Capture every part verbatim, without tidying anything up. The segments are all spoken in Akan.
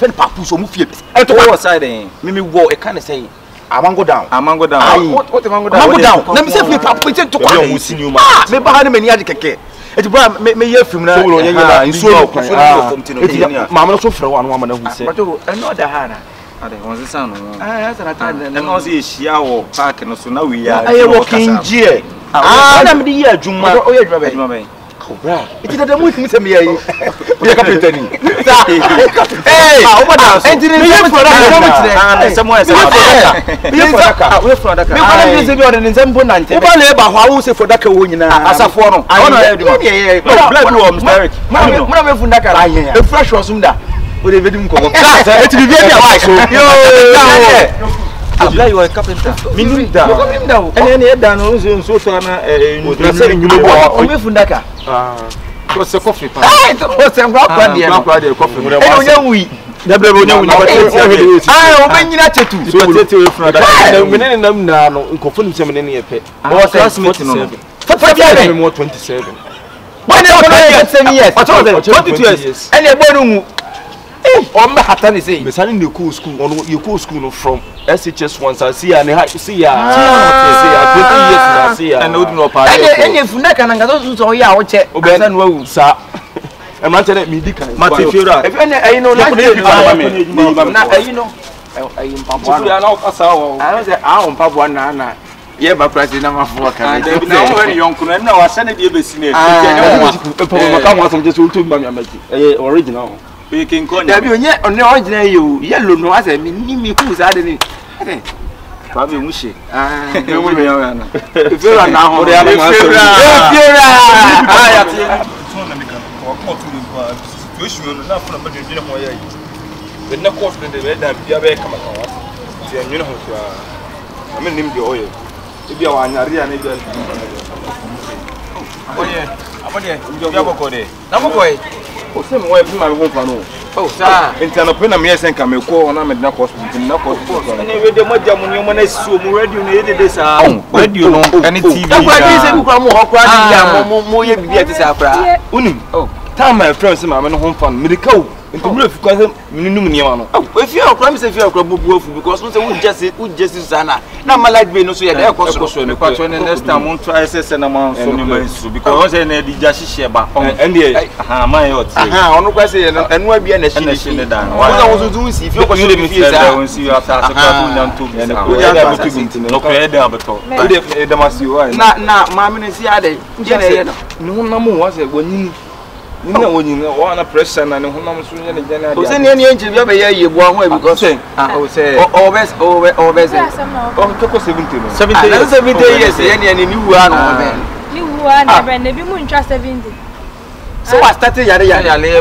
pen papu so mu fie e to what side eh me me wo e kan say amango down amango down what what amango down amango down na me say fie papu e to kwa ah me ba ha ne mani ade keke eti bra me me ye film na so wo ye na nsuo no fom ti no eti ma me so frɛ wa no ma na hu se but o e no da ha na ade won se san no ah ya sana ta na no se ehia wo park no so na we ya aye working gear ah na me di ye adwuma o ye adwuma ba adwuma ba bra eti da mu hu se me ye ye carpenter ni eh ah o ba da so enti ni ye for that ah na se mo ese ye for that ah we for that me kwa ni se bi ode ni nzembo na ntebe o ba le ba ho awu se for that wo nyina asafo no ona ye adwuma black wo mistake mo na me fu ndaka la e fresh was mda o de vedim ko eti bi bi wa so yo abla you are carpenter minimum da ene ene da no nso nso to na na se nyumo bo o me fu ndaka ah ko se coffee pa eh to se ngwa kwa de no kwa de coffee e onya wi da bla onya wi na ba ah o be nyina chetu so tete we fu ndaka na menene nam na no nkofo nim se menene ye pe o classmate no forty-seven mo twenty-seven when you go twenty years twenty-two years ene e bo no mu o me hata ni say me sani ne cool school on you cool school no from S H S one see ya ne see ya see ya twenty years na see ya and no do no pa ene ene funda kana ngazo so so ya wo che asa no wu sa e ma tell me di kan mate fiora e ene ayi no na na ayi no ayi mpapo na na asa wo I say ah mpapo na na ye ba press na mafo kan na na wo ni yonku na na wa sane de be sine e po ma ka mo asom je so to ba mi amaki eh original we can go na bi onye onne original you yellow no ase mi ni mi hu sa de ni ade ba be mushi ah e mo be ya na fera na ho de ama so fera ah ya ti so na mi kan ko ko tu ni kwa situation no na fo na ba de ni ho ya yi we na course de be da bia be kama kan wa ti enyu no ho so a ami nim de oye e bia wa anyare ya na bia oye abode bia boko de na boko e o se mo e ma me fa no oh sa enti na pe na me yesen ka me ko na me na ko na ko na we de mo jam ni mo na si o mo radio na ye de sa radio no any T V na kwa di se ku kwa mo ho kwa di ya mo mo ye bibia ti sa fra unim oh time my friends ma me no ho fa no me de ka o enti mo fi kwa se minimum ni ma no oh we fi okra me se fi okra bubu afu because no se we just we just sana na ma light be no so ye de ko so me kwa so next time on try say say na man so no man so because say na di ja hihye ba and dey aha man yo ti aha onu kwa say enu abia na shi shi ne dan wo na wo so tun si fi ko so fi sa won si after say kwa tu nyam to bi sa wo ya da butu binti no ko e da abeto e da masi wa na na ma me ne si ade je na ye no ni hu na mo wa say woni ni na woni wa na pressure na ni hu na mo so ye ne je na ade o se ne ne enje bia be ye ye bo ho because ah o se o be o be o be say o to seventy no seventy years ye ne ni wu anu o be ni wu anu be na bi mu ntwa seventy so what started yare yare yare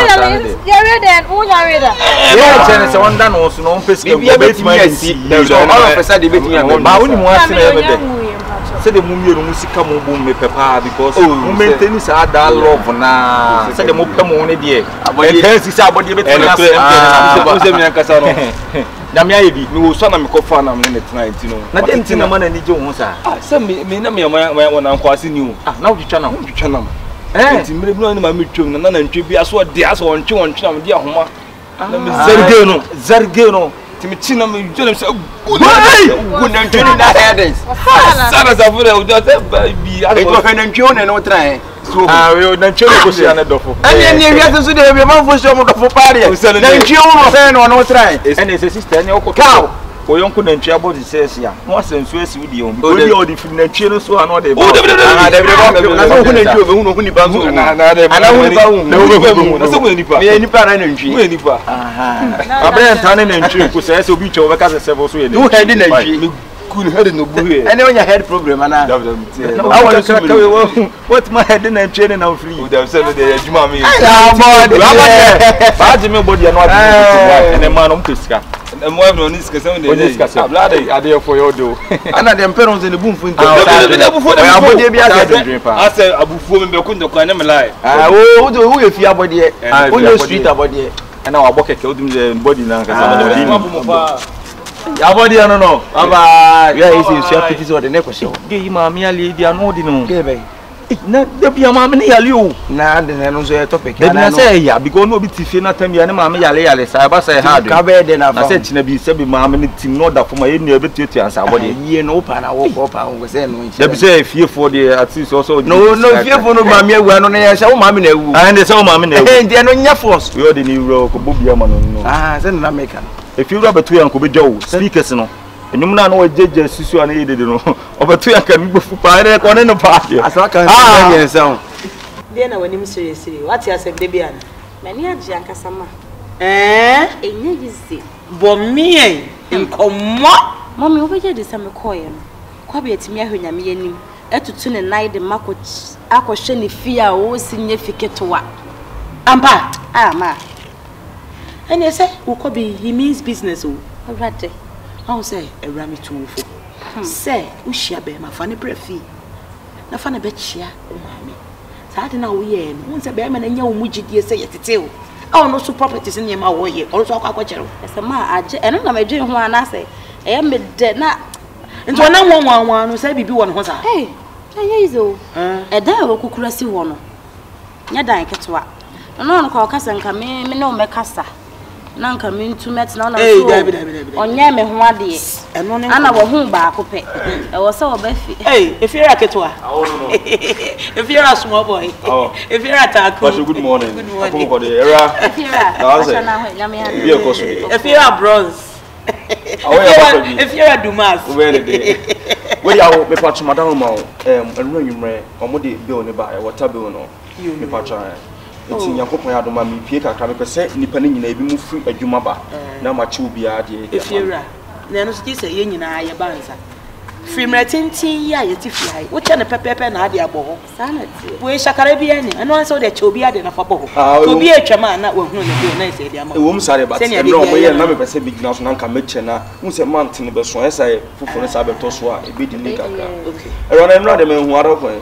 yare then who yare da yeah chene se wonda no so no pese ko be ti mi asi all of a sudden be ti mi ba woni mo asi na be de se de mu mienu mu sika mu bo me pepa because mu maintain sa da love na se de mu pe mu ne de e kan si sa abode be ti na so se mi akasa no na me aye bi me wo so na me ko fa na me ne tonight no na de ntina ma na ni je wo sa ah se me me na me wona nko asi ni o ah na wo twitwa na wo twitwa na eh ti mire bi no ma me twom na na ntwe bi aso de aso won twe won twe na me de ahoma na me zarge no zarge no ti me chi na me jole se good na ntwe na headings sana za fure o de bi aso ko fe na ntwe na no try so ah we na ntwe ko sia na dofo ene ene wi aso de bi ma fo so mo dofo pare na ntwe o fe no no try ene se sister ene o ko cow oyonko na ntwe abodi sesi ya no asensu esi wudi on bi odi odi fi na ntwe no so ano de ba ah de de na so hu na ntwe be hu no hu ni ba so na na de ana hu ni ba hu na hu be hu na so hu ni pa me ni pa na ntwe hu ni pa aha abre ntane na ntwe ko se se obi twe o be ka se sebo so ye ni hu head na ntwe cool head no bu here ene onya head problem ana I want to ka we what my head na ntwe na free o dem say no de adwuma me ah body ba ji me body na wadị ene ma no mpeska mo evno ni skase on de ablade ade for your do ana dem parents in the boom fu nto de abufuo de abode bi ase ase abufuo me be ko ndokwa na me lai ah wo wo ye fi abode o ye street abode ana wa bokeke odim de body na nkasa de bi mo fa abode no no baba we are isi so apiti so de ne ko show ge yi ma mi ali di anu di no ge be na de bia ma me yale o na de no so topic na na say ya because no be tifi na tam ya ne ma me yale yale say ba say hard ka be de na fa na say china bi say be ma me tim no da for ma ye nu be tutu ansa body ye no pa na wo ko pa wo say no da bi say fie for the at least also no no fie for no ma me awu no na ye say wo ma me na awu ah and say wo ma me na awu eh de no nya force we the new ro ko bobia ma no no ah say na make if you rubber to yan ko be jaw speakers no enum na no jeje sisu an yedede no obeto yan kan gbofu pa re ko ne no pa asa kan say yen say de na wani misiri siri what you say de bia na Mani agi ankasa ma. eh Enye gizi. bo mie nkomo Mommy obeje de se me koye no. Kwa be etimi ahwanya me yanim. Etutu ne nai de mako akohwe ne fie a o sinye fiketowa. ampa Ah ma. and you say who could be he means business o Orate. how say a rami two fo say ushia be ma fa ne prefi na fa ne be chia o mami sa de na wo ye no won say be ma na nya wo mugidie say yetete o oh no so properties in ma wo ye o so akwa kwachero Ese ma age eno na madwe ho ana say e me de na nti wona won wan wan no say bibi won ho sa hey anya izo eh e dan wo kukura si ho no nya dan ketwa no no kwa kasa nka me me no me kasa na nka me ntumet na na eh dabi dabi dabi onye me ho ade eno ne ana wo hu ba akopɛ e wo se wo ba fi hey if you're a ketwa oh no if you're a small boy oh. If you're a taco good morning good morning for the era if you're a na ho nya me ha be of if you're a bronze if you're a dumas where the we ya me patch madam ma um enru nwumre omode bill ne ba e water bill no me patch enti yakopon ya doma me pie kakra me pese nipa ne nyina ebi mu free adwuma ba na ma che obi a de if you're a na no ski say ye nyina ye banza free mretintin ya ye ti fi hai wo che ne pepepe na ade abo sana ti we shakara bi ani eno an so de che obi ade na fa bo obi atwama na wahunu ne bi na say de ama e wo mu sare ba se no mo ye na me pese big na so na nka meche na mu se mant ne be so e say fufu ne sa be to so a e be di ni kakra okay e ro na enra de me hu ara ko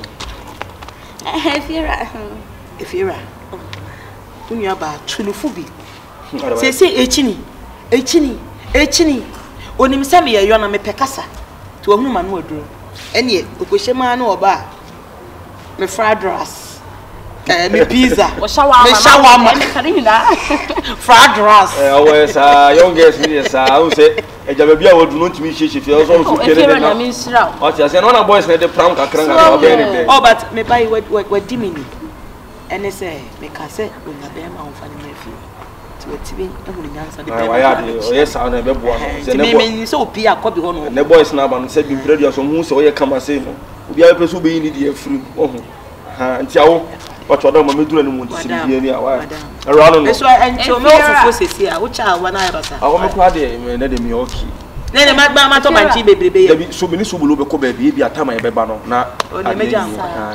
if you're a if you're a unya ba tulufu bi se se echini echini echini onim se me ye yo na me pekasa to ohunu ma no aduro ene okohye ma na oba me fried rice eh me pizza o shawarma me shawarma me kare nyina fried rice eh o sa youngest me sa o se eja ba bia wo dunu ntimi hyehyɛ fie o so so kere de na o ti ase no na boys na de pram kakra ngaka o be ne oh but me buy what what dimini ene se me ka se o na be ma on fa ne mafi ti wetibi ehunu nyansa de be wa ya de o yes na be boa no se ne me me so opi akobi ho no ne boys na ba no se bi radio so hu se o ye kama se no obi a pe so be ni de afiri ohu ha nti awo o choda ma medura ni mu ntisi bi ni awa era no no so ento me ofufo sesi a wo cha wa na ayabasa awo me kwa de me na de mi oki ne ne magba ma to banchi bebrebe ye bi so be ni so bulo be ko ba bi bi atama ye be ba no na o ne meja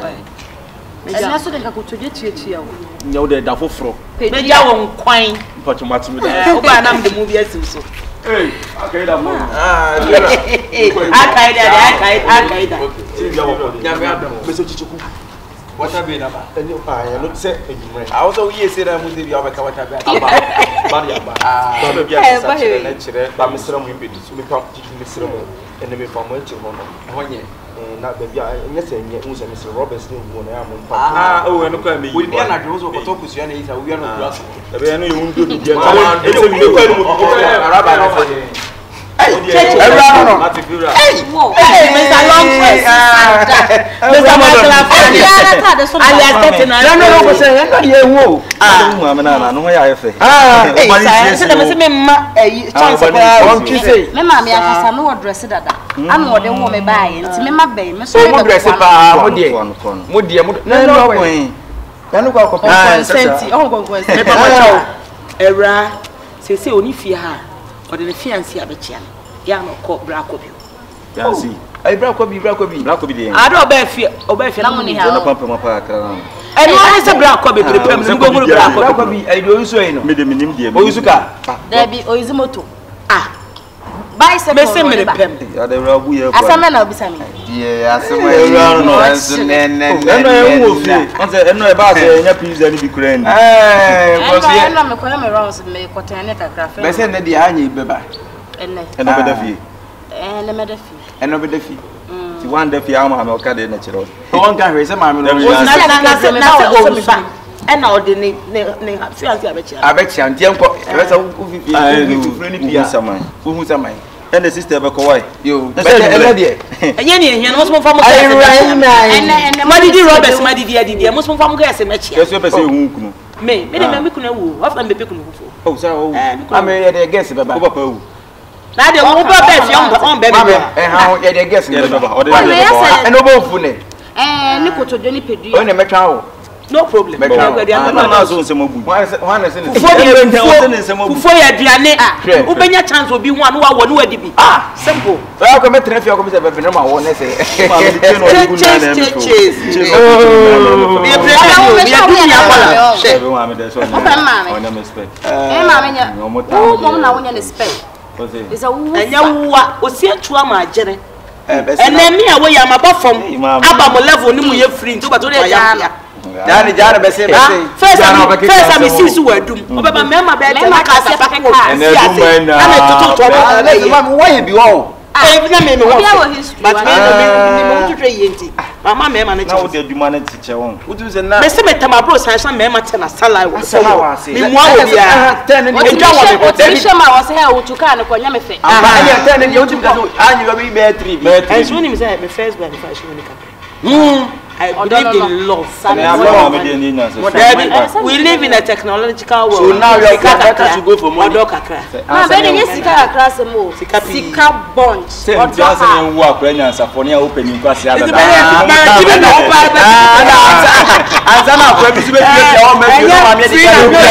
Ena so de ka kotodwe tuatua wo. Nya wo de da foforo. Meja wo nkwan. Pacho matimi da. O ba na m de movie asim so. Hey, akai da mo. Ah, akai da, akai, akai da. Ti bia wo. Nya me adam. Me so chichiku. Water be na ba. Eni pa ya no se edumre. A wo so wo yesi na mu de bia wo ka water be. Aba. Ba ya ba. Ah. Ba bia sa chere na chere. Ba mesra mu be du. Me pa chichi mesra mu. Ene me pa mo echi ho no. Ho nye. Na bebia nyese nye unse Mister Roberts ni wo na ya mo mpa ah o we no kwa me we bia na dwo so ko to kusua na isa we no grass bebia no ye undu bi bia na e se mi kwa ni mo araba na fa hey everyone no not feel hey hey Mister Long Face Mister Michael Afani alias Tetina no no ko se no ye wo ah mu amena na no ya yefe ah hey se dem se me ma chance ko on kise me ma me akasa no wo dress dada ana wo de wo me baaye nti me ma bɛn me so mo dress pa mo die mo die mo na no ko ya no ko ko consent oh Konkonsa me pa ma chawo era se se oni fie ha o de fiance abechia ya no ko bra ko bi fiance ai bra ko bi bra ko bi bra ko bi de a do oba fie oba fie na mo ni ha na pampa mapa akra na eni ani se bra ko bi prepare me go mu bra ko bra ko bi ai do yuso yi no me de minim de o yusu ka da bi o yusu moto ah bicycle me se me pem ya de ra bu ye ko asama na obisa me ye asama ye no enso ne ne ne eno e wo fie on se eno e ba se nya pizza ni bi kura ni eh ko se eno me ko me rounds me ko tan ne kakra fe me se ne di anya beba enne eno be da fie eh ne me da fie eno be da fie Ti one day fi ama me o ka de na chiro. Won ka hwe se ma me no. Na na na na o mi ba. E na o de ne ne fiance abechia. Abechia ntie nko. E se wo fifi. Tu fure ni pia. Wo hu saman. And the sister be ko why? Yo, better ele de. Enye ni ehia no mo fa mo ka. Ene ene Madidi Roberts Madidi Adidi. Mo so fa mo ka ese mechi. Yeso pe se hu kunu. Me, me de me kunu wu. Wa fa me pe kunu fu. Oh, sir, oh. Ame ye de guess baba. Ko papa wu. Na de wo ba be fi on on be be. Eh ha ye de guess baba. O de baba. E no bo fu ne. Eh, ni ko to do ni pedu. O ne metwa wo. No problem. Me twa go dia na na so nsem abu. Wan se ne. Fufo ye nsem abu. Fufo ye aduane. Wo benya chance obi hu anu wa wo ne wadi bi. Ah, simple. Fa ko me tena fi ko me se be na ma wo ne se. Ma me tena no gu na na me so. Oh. Me pre me ya du ni akwala. She be wa me de so. O fa ma me. O na me spec. Eh ma me nya. Wo mom na wo nya ne spec. Is a wo. Enya wo o si atu ama agere. Ene mi a wo ya maba fom. Aba mo level ni mu ye free nto ba to le ya. Jani jani be se be se. First am first am see su wadum. Obeba mema be te na ka se pa ka ka. Ene dum na. Na me toto to ba. Ma mo why be wo. Eh na me me wo. But me no me me to try yenti. Mama mema na na wo de aduma na tiche won. Wutu se na. Me se metama bro san san mema te na sala wo. Sala wa se. Me mo wo bia. ten ni e dwa wo me ko ten. Misha ma wo se ha wo tuka ne ko nya me fe. Ah, ya ten ni wutu ka so anyi ba bi be three. And so me say me first by the first one ka. Hmm. I believe in love. We live in a technological world. So now you are better to go for money. Ma be de sika akra se mo. Sika bunch. Say just say wo akra nya nsafo ne open ni kwase ada. Na tibe na opa ba. Anza na akra bi sibe tibe o ma fi no ma me de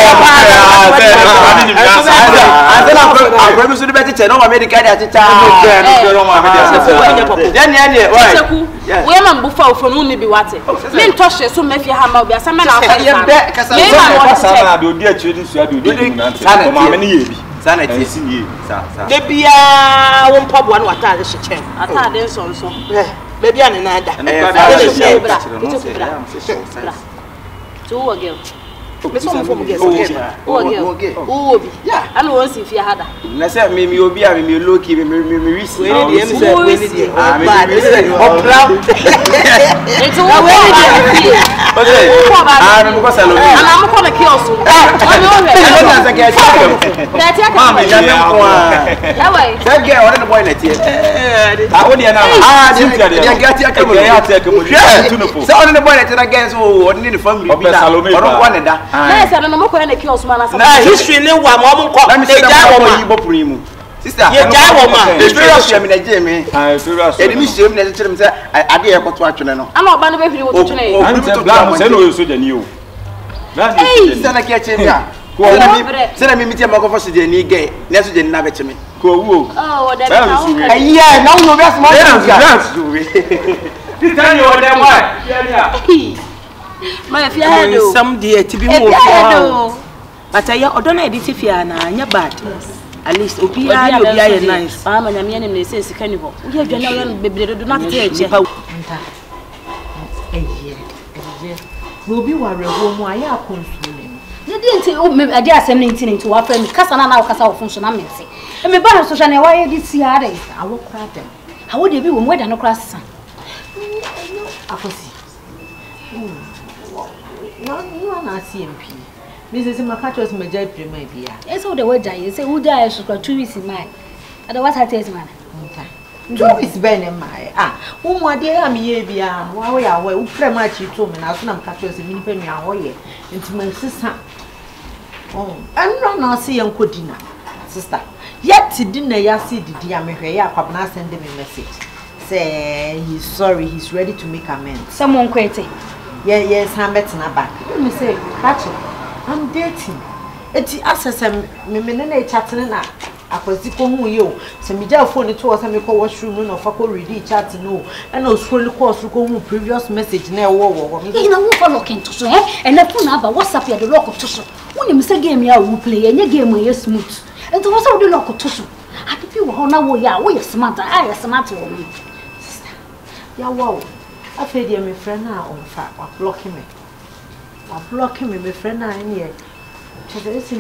ka. Anza na akra bi sibe tibe no ma me de ka de atita. No ma me de. Then then why? We am bufa ofo no ne bi wate. Me ntoshe so mafia ha ma obi asa me na afa. Ye be kasa so na de odi achi odi su ade odi na nti. Ko ma me ne ye bi. Sa na ti si ye. Sa sa. De bia won pabo na watade hyeche. Atade nso nso. Be bia ne na da. Eh, bra. Bra. Tu wo girl. Me so mo fo mo girl. Wo girl. Wo obi. Yeah. Ana won si fia hada. Na say me me obi a me me low key me me me risk. We need them say we need them. Ah, me me opra. Eto wo we need them. Okay. Ah, me ko salo. Ana mo ko me kiosk. Ah, me o he. I don't think I can. That ya ka. Mama, ya me ko. Eh wai. That girl what the boy na tie. Ah, wodi na. Ah, dia dia dia ka mo. Ya tie ka mo. Tu no po. So on the boy na tie guys oh, on the family bi da. Oro ko ne da. Na esa no mo ko na kiosk ma na sa. Na history ne wa mo mo ko. Let me say that one you bopuri mu. Sister, ye jai wo ma. The serious me na je me. Ah, serious. E mi shame na kire me say ade e koto atwene no. Ana oba no be hiri wo to twene. An te bla se no so jani o. Na ni se na ke che me a. Ko mi se na mi mi tie ma ko fo se jani ge. Na so jani na be che me. Ko wu o. Oh, da be. Ayi, na wo be small. Yes, you we. This time you are them why? Ma fi ha do. Some dey ti bi mo fo. But aye odona editi fia na anya bad. At least obi ya obi ya nice. Ah ma nyame anem na ese sika ni ho. Wo ye adwane wo no bebre do na tete eje. Nta. Eye. Eye. Obi ware ho mu aye akonsu ni. Ne di nti o me ade asem ne nti ne nti wa fra mi kasa na na wo kasa wo funso na mense. E me ba no so na wa ye di ti ade. Awo kra dem. Ha wo de bi wo mu da no kra sesa. Akosi. No, no na C M P. Missus Makachos Major Premier Bia. Yes, all the way die. Say who die should two weeks in my. Other what I tell man. Two weeks ben in my ah. Who my dear am ye bia. Why we are we pray much you told me now so am catch us mini penny ahoye into my sister. Oh, and run now see uncle dinner. Sister. Yet dinner ya see the dear me here kwabna send him a message. Say he's sorry, he's ready to make amends. Someone quitting. Yeah, yes, I'm better back. Let me say, catch it. I'm dating. Eti asese me me na chatting na akwasi ko hu yo se me ja phone to o se me ko washroom no fa ko read chat no e na scroll ko so ko hu previous message na e wo wo e na wo follow ken to so eh e na phone aba WhatsApp ya de lock to so woni me se game ya wo play enye game ya smooth ento wo se wo de lock to so apipi wo na wo ya wo ya smart ah ya smart wo me sister ya wow afa dia me friend na on fa wa block me wa block me me friend na here. This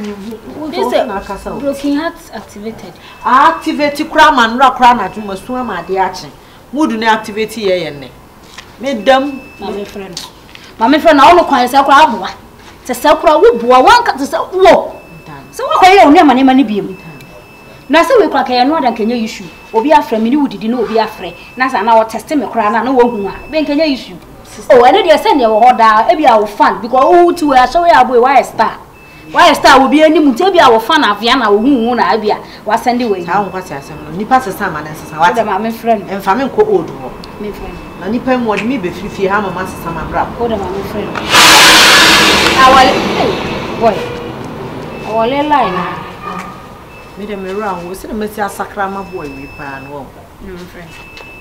broken heart activated. Activate crime and rock crown at you must swim at the action. mood na activate ye ye ne me dam na me friend ma me friend na wo kwan se kra aboa se se kra wo boa wan ka se wo se wo koye o ne ma ne ma ne biem na se we kra ka ye no da kanya issue obi afre me ni wudidi na obi afre na sa na wo test me kra na na wo hu a be kanya issue oh ene de se ne wo hoda e bia wo fan because wo tu a so we aboy why star why star wo bi ani mu te bia wo fan afia na wo hu hu na bia wa send we ha wo kwase asem no nipa sesa ma na sesa wa da ma me friend emfa me nko old ho me friend na nipa mu odi mi be fifie ha mama sesa ma bra o da ma me friend awale boy awale line me de me ra wo se de me si asakra ma boy we pa no me friend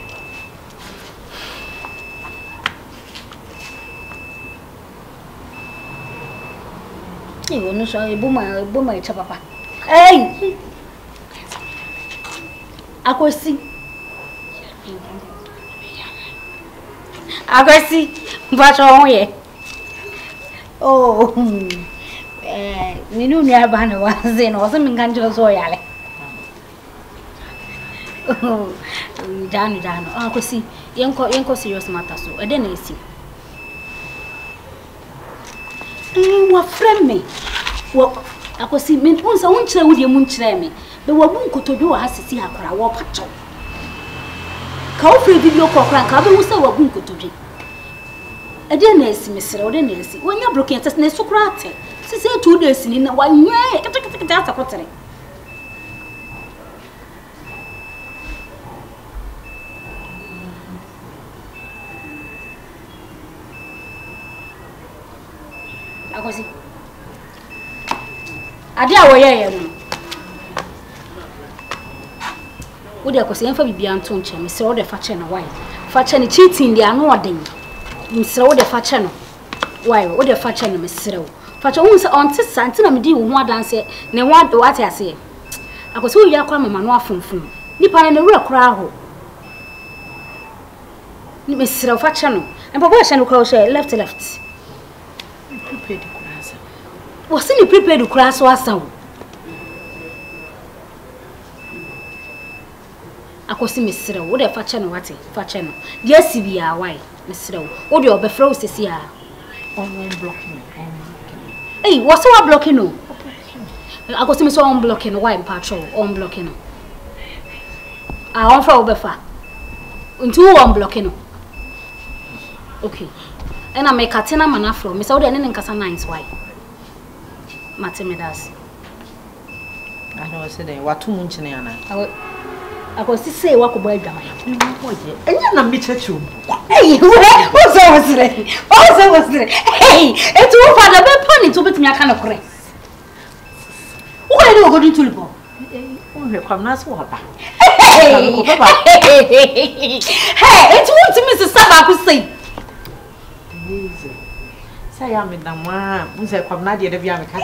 Io non so, buma buma e papa. Ehi! A così. A così. Faccio ye. Oh. Eh, mi non ne abana wa se no, se mi ganjo so yale. Oh. Dano dano. A così. Yenko yenko serious matter so. E de na esi. Wa friend me wo akosi me unsa unchire wo de mu nchire me be wo bu nkotodo wa hasisi akora wo pacho ka wo free video call kran ka be wo se wo bu nkotodo e de na esi mesere wo de na esi wonya broken test na sukura ate sisi two days ni na wanye kete kete kete ata kotere akosi ade a woye ye no wo de akosi enfa bibia nto nche me se wo de fa che no why fa che ni cheating dia no oden me se wo de fa che no why wo de fa che no me se wo fa che wo se on te santi na me di wo ho adanse ne ho ade wate ase akosi wo ya kwa mama no afonfon nipa na ne wura kra ho ni me se wo fa che no empa bo che no kra wo she left left prepared kurasa wasi ni prepared kurasa wasawo akosi mesire wo de fa che no wate fa che no de asibia why mesire wo wo de obefra wo sesi a online blocking eh wasi wa blocking no akosi me so on blocking why patrol on blocking no a on fra obefa ntu on blocking no okay ena me katena manafro me sawo de ne nkasa nice why matemedas I know say dey watu mu nchine yana akosi say wakobo adwama oje enya na me cheche o eh wo so wasire wo so wasire eh etu wo fada be pani to betimi aka na kore wo ko dey go din tulipo o hwe kwam na so hoba hey etu wo timi se saba ku say easy say ya me da ma mu say kwam na de bia me ka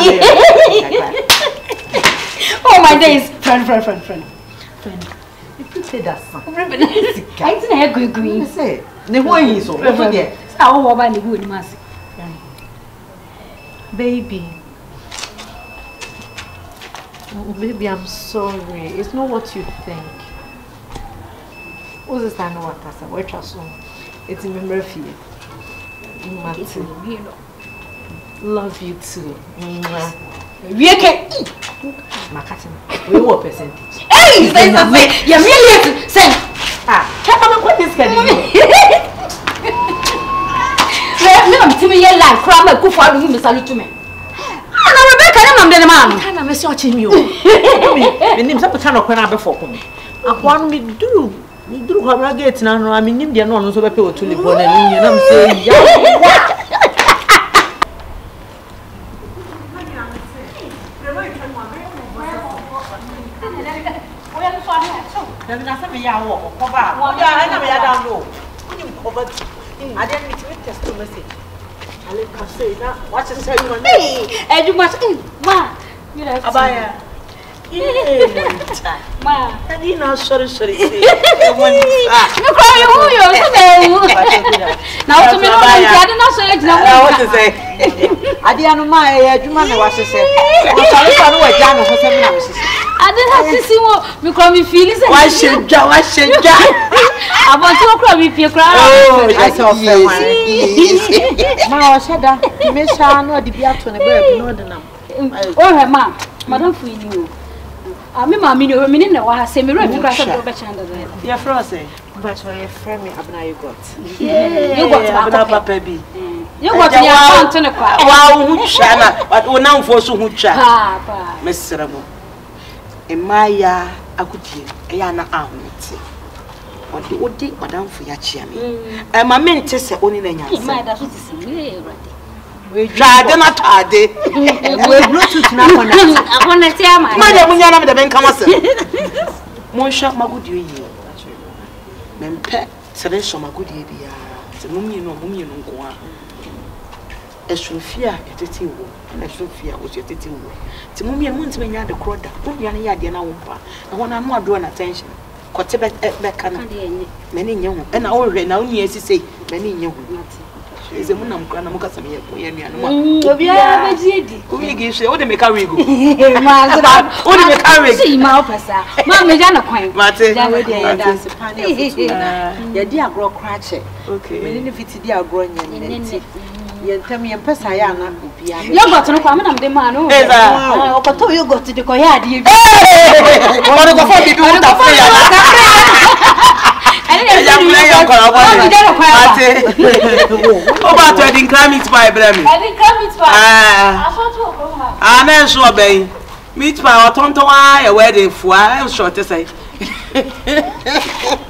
oh my days friend friend friend friend friend you say that son I think I go green say ne ho yin so o to de sa wo wo ba ne go ni masi baby oh, baby I'm sorry it's not what you think what's this I know what I said what so it's in memory for you love you too we can Makatin, we want percentage. Hey, say something. You really say. Ah, can't come and this guy. Let me come to me your life. Cry my good for you, salute to me. Ah, na Rebecca, I'm the man. Can I mess watching you? Me, name some kind of when I before come. I want me do. Me do come again now. I mean, name the no so be pay to live on and you know I'm saying. Yeah. Then I said, "Yeah, walk over. Yeah, I never had down low. When you covered, I didn't need to test the message. I let her say now. Watch and tell you, hey, and you must, ma, you know, Abaya. Yeah, ma, I didn't know. Sorry, sorry. You cry, who you are? Now, to me, I didn't know. So it's not what to say. I didn't know my Jumana was to say. I'm sorry, I know a jam of seven hours. didn't have to see what me call me feelings. Why should you? Why should you? I want to cry me feel cry. Oh, I saw fair one. Ma, I said that. Me shall not be out on the bed. No, the name. Oh, her ma, Madam Fini. I mean, mammy, you mean no, I say me ready to crash over Chanda. You're frozen. But I friend me, Abna, you got. Yeah, you got Papa baby. You got your fountain of crap. Wow, Huchana, but we now for so Hucha. Miss Ramo. In Maya, I could hear Ayana Armity. What the old dick, Madame Fiachiami. And my men test only the young. My that's what is ready. We tried not hard. We Bluetooth now. I want to tell my Madame Yana the Ben Kamasa. Monsha Magudi. Mempe, Seven Magudi. The mummy no mummy no go. A Sophia, a titty wool, and a Sophia was your titty wool. The mummy and once when you had the crowd, put your yard and I want I'm not drawing attention. Quatebet at Beckham, many young, and I already now, yes, you say, many young. Is a moon, I'm going to look at me. Yeah, we give you all the make a rig. Only make a rig. See, Malpasa, Mamma Jana Quine, Mate, that's a panel. Your dear grow cratchet. Okay, if it's dear growing. You tell me a person. You got to come and the man. Oh, you got to the Koyad. You want to go for the good of oh, but I didn't come it by Bremy. I didn't come it by. Ah, I'm sure, baby. Meet my autumn to a wedding for I'm sure to say.